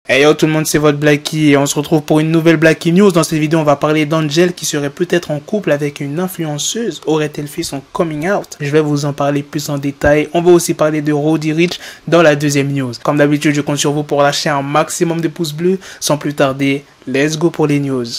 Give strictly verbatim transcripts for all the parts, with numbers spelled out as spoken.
Hey yo tout le monde, c'est votre Blacky et on se retrouve pour une nouvelle Blacky News. Dans cette vidéo, on va parler d'Angel qui serait peut-être en couple avec une influenceuse. Aurait-elle fait son coming out? Je vais vous en parler plus en détail. On va aussi parler de Roddy Ricch dans la deuxième news. Comme d'habitude, je compte sur vous pour lâcher un maximum de pouces bleus. Sans plus tarder, let's go pour les news.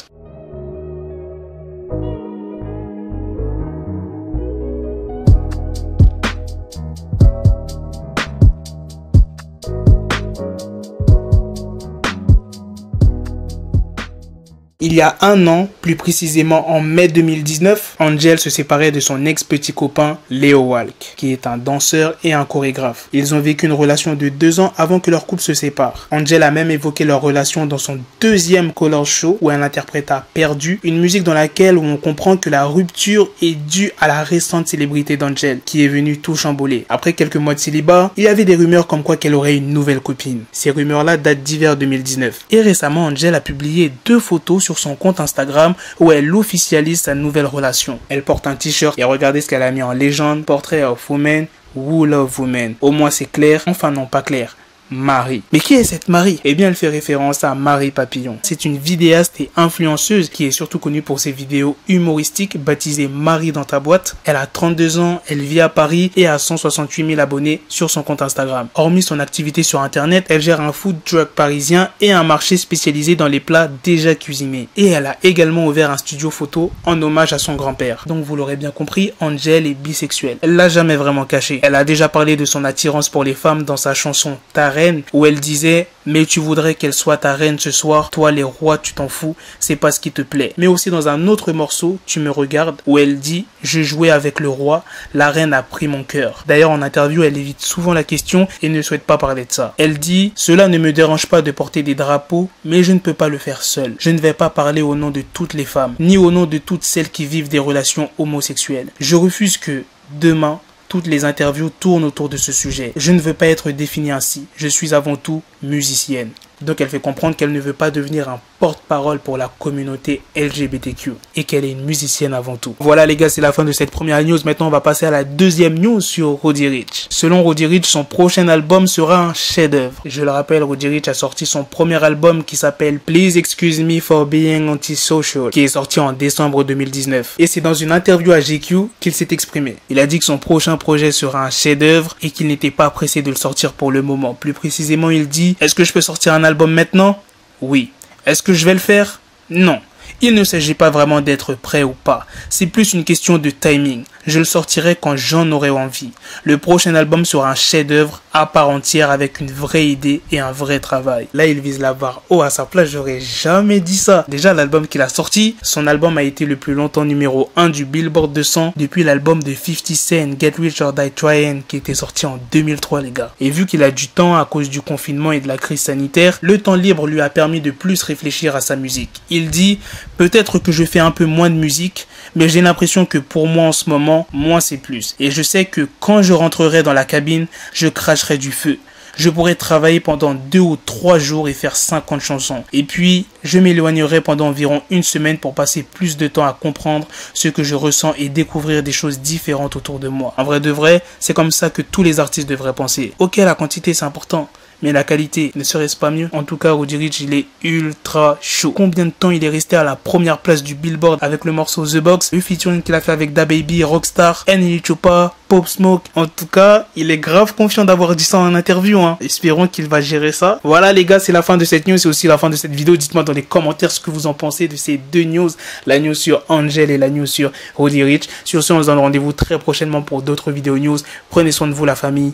Il y a un an, plus précisément en mai deux mille dix-neuf, Angel se séparait de son ex-petit copain Leo Walk, qui est un danseur et un chorégraphe. Ils ont vécu une relation de deux ans avant que leur couple se sépare. Angel a même évoqué leur relation dans son deuxième Color Show où elle interpréta Perdu, une musique dans laquelle on comprend que la rupture est due à la récente célébrité d'Angel, qui est venue tout chambouler. Après quelques mois de célibat, il y avait des rumeurs comme quoi qu'elle aurait une nouvelle copine. Ces rumeurs-là datent d'hiver deux mille dix-neuf. Et récemment, Angel a publié deux photos sur son compte Instagram où elle officialise sa nouvelle relation. Elle porte un t-shirt et regardez ce qu'elle a mis en légende: Portrait of Women Who Love Women. Au moins c'est clair, enfin non pas clair. Marie. Mais qui est cette Marie? Eh bien, elle fait référence à Marie Papillon. C'est une vidéaste et influenceuse qui est surtout connue pour ses vidéos humoristiques baptisées Marie dans ta boîte. Elle a trente-deux ans, elle vit à Paris et a cent soixante-huit mille abonnés sur son compte Instagram. Hormis son activité sur internet, elle gère un food truck parisien et un marché spécialisé dans les plats déjà cuisinés. Et elle a également ouvert un studio photo en hommage à son grand-père. Donc vous l'aurez bien compris, Angel est bisexuelle. Elle l'a jamais vraiment caché. Elle a déjà parlé de son attirance pour les femmes dans sa chanson Ta Reine, où elle disait: mais tu voudrais qu'elle soit ta reine ce soir, toi les rois tu t'en fous, c'est pas ce qui te plaît. Mais aussi dans un autre morceau, Tu me regardes, où elle dit: je jouais avec le roi, la reine a pris mon cœur. D'ailleurs en interview elle évite souvent la question et ne souhaite pas parler de ça. Elle dit: cela ne me dérange pas de porter des drapeaux, mais je ne peux pas le faire seul. Je ne vais pas parler au nom de toutes les femmes, ni au nom de toutes celles qui vivent des relations homosexuelles. Je refuse que demain toutes les interviews tournent autour de ce sujet. Je ne veux pas être définie ainsi. Je suis avant tout musicienne. Donc elle fait comprendre qu'elle ne veut pas devenir un porte-parole pour la communauté L G B T Q et qu'elle est une musicienne avant tout. Voilà les gars, c'est la fin de cette première news. Maintenant on va passer à la deuxième news sur Roddy Ricch. Selon Roddy Ricch, son prochain album sera un chef-d'œuvre. Je le rappelle, Roddy Ricch a sorti son premier album qui s'appelle Please Excuse Me for Being Antisocial, qui est sorti en décembre deux mille dix-neuf. Et c'est dans une interview à G Q qu'il s'est exprimé. Il a dit que son prochain projet sera un chef-d'œuvre et qu'il n'était pas pressé de le sortir pour le moment. Plus précisément, il dit: est-ce que je peux sortir un album maintenant? Oui. Est-ce que je vais le faire? Non. Il ne s'agit pas vraiment d'être prêt ou pas. C'est plus une question de timing. Je le sortirai quand j'en aurai envie. Le prochain album sera un chef-d'œuvre à part entière avec une vraie idée et un vrai travail. Là, il vise la barre haut. À sa place, j'aurais jamais dit ça. Déjà, l'album qu'il a sorti, son album a été le plus longtemps numéro un du Billboard deux cents depuis l'album de fifty cent, Get Rich or Die Tryin', qui était sorti en deux mille trois, les gars. Et vu qu'il a du temps à cause du confinement et de la crise sanitaire, le temps libre lui a permis de plus réfléchir à sa musique. Il dit: peut-être que je fais un peu moins de musique, mais j'ai l'impression que pour moi en ce moment, moins c'est plus. Et je sais que quand je rentrerai dans la cabine, je cracherai du feu. Je pourrais travailler pendant deux ou trois jours et faire cinquante chansons. Et puis, je m'éloignerai pendant environ une semaine pour passer plus de temps à comprendre ce que je ressens et découvrir des choses différentes autour de moi. En vrai de vrai, c'est comme ça que tous les artistes devraient penser. Ok, la quantité c'est important, mais la qualité, ne serait-ce pas mieux? En tout cas, Roddy Ricch, il est ultra chaud. Combien de temps il est resté à la première place du Billboard avec le morceau The Box, le featuring qu'il a fait avec DaBaby, Rockstar, N L E Choppa, Pop Smoke. En tout cas, il est grave confiant d'avoir dit ça en interview, hein. Espérons qu'il va gérer ça. Voilà les gars, c'est la fin de cette news, c'est aussi la fin de cette vidéo. Dites-moi dans les commentaires ce que vous en pensez de ces deux news, la news sur Angel et la news sur Roddy Ricch. Sur ce, on se donne rendez-vous très prochainement pour d'autres vidéos news. Prenez soin de vous la famille.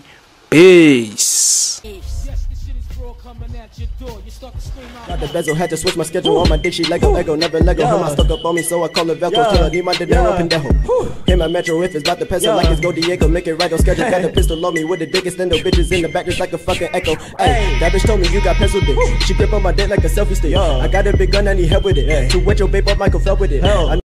Peace. Got the bezel, had to switch my schedule on my dick, she Lego, Lego, never Lego. Her mind stuck up on me, so I call her Velcro. Till I need my dinero pendejo. Hit my metro if it's about to peso, like it's Go Diego, make it right on schedule. Got the pistol on me with the dick, extendo bitches in the back just like a fucking echo. Hey, that bitch told me you got pencil dick. She grip on my dick like a selfie stick. I got a big gun, I need help with it. To wet your babe up, Michael fell with it.